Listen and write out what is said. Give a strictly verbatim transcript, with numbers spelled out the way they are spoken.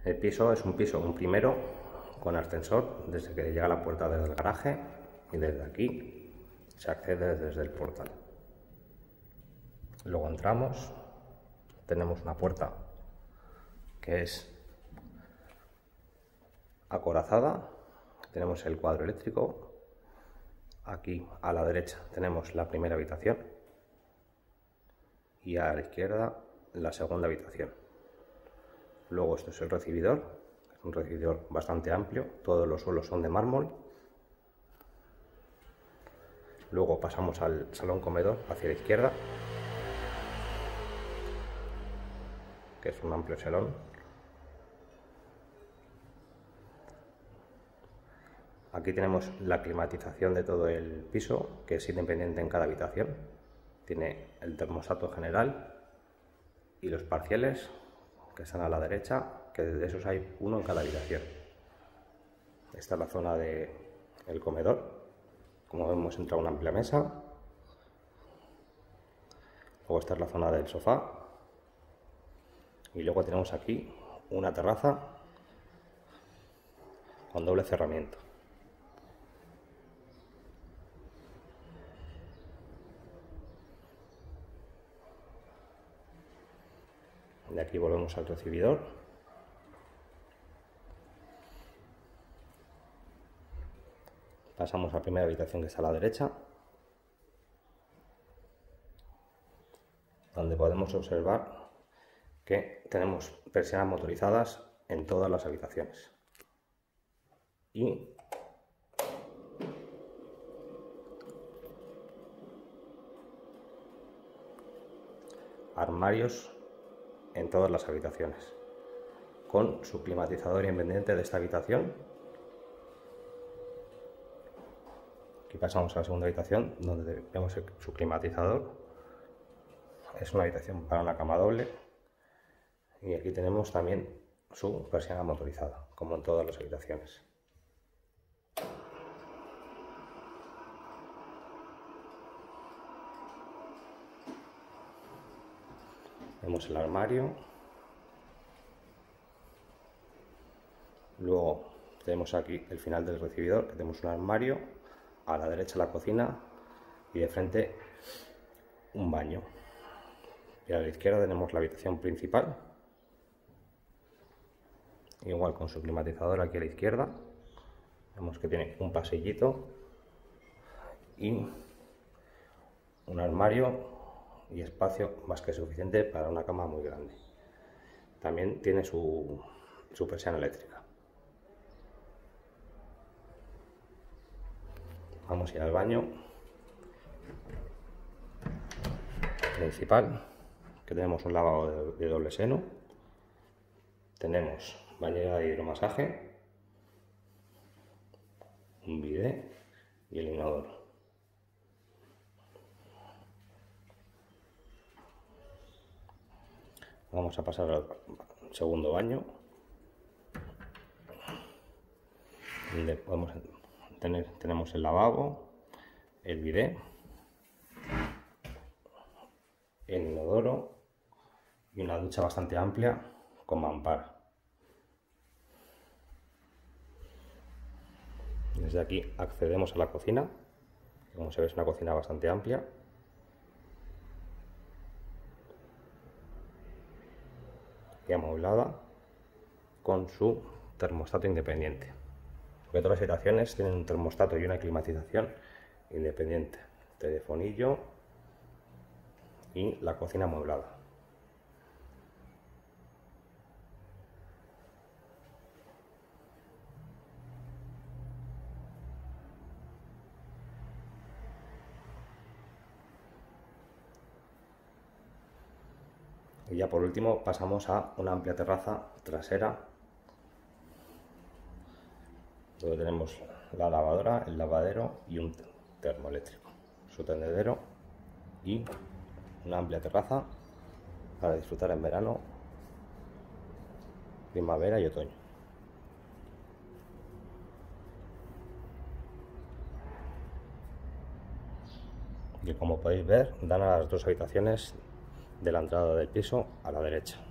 El piso es un piso, un primero, con ascensor, desde que llega a la puerta del garaje, y desde aquí se accede desde el portal. Luego entramos, tenemos una puerta que es acorazada, tenemos el cuadro eléctrico. Aquí a la derecha tenemos la primera habitación y a la izquierda la segunda habitación. Luego esto es el recibidor, es un recibidor bastante amplio, todos los suelos son de mármol. Luego pasamos al salón comedor hacia la izquierda, que es un amplio salón. Aquí tenemos la climatización de todo el piso, que es independiente en cada habitación. Tiene el termostato general y los parciales, que están a la derecha, que de esos hay uno en cada habitación. Esta es la zona del comedor. Como vemos, entra una amplia mesa. Luego esta es la zona del sofá. Y luego tenemos aquí una terraza con doble cerramiento. De aquí volvemos al recibidor. Pasamos a la primera habitación, que está a la derecha, donde podemos observar que tenemos persianas motorizadas en todas las habitaciones. Y armarios en todas las habitaciones, con su climatizador independiente de esta habitación. Aquí pasamos a la segunda habitación, donde vemos su climatizador. Es una habitación para una cama doble. Y aquí tenemos también su persiana motorizada, como en todas las habitaciones. Vemos el armario. Luego tenemos aquí el final del recibidor, que tenemos un armario, a la derecha la cocina y de frente un baño. Y a la izquierda tenemos la habitación principal, igual con su climatizador aquí a la izquierda. Vemos que tiene un pasillito y un armario y espacio más que suficiente para una cama muy grande. También tiene su, su persiana eléctrica. Vamos a ir al baño principal, que tenemos un lavabo de, de doble seno. Tenemos bañera de hidromasaje, un bidé y el inodoro. Vamos a pasar al segundo baño, donde podemos tener, tenemos el lavabo, el bidé, el inodoro y una ducha bastante amplia con mampara. Desde aquí accedemos a la cocina, que como se ve es una cocina bastante amplia. Y amueblada con su termostato independiente, porque todas las habitaciones tienen un termostato y una climatización independiente, telefonillo y la cocina amueblada. Y ya por último pasamos a una amplia terraza trasera, donde tenemos la lavadora, el lavadero y un termoeléctrico, su tendedero y una amplia terraza para disfrutar en verano, primavera y otoño. Y como podéis ver, dan a las dos habitaciones de la entrada del piso a la derecha.